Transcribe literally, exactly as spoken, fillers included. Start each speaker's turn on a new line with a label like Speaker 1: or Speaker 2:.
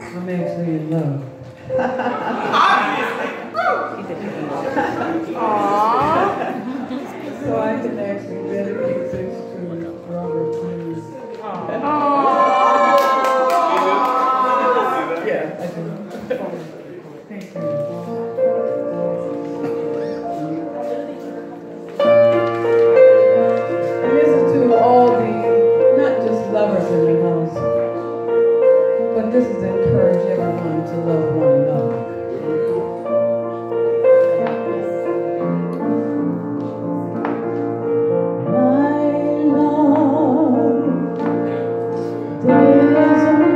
Speaker 1: I'm actually in love.
Speaker 2: Aww.
Speaker 1: So I can actually dedicate this to Robert, please.
Speaker 2: Aww.
Speaker 1: Yeah, I do. Thank you. And this is to all the, not just lovers in the house, but this is to encourage everyone to love one another. My love, there is a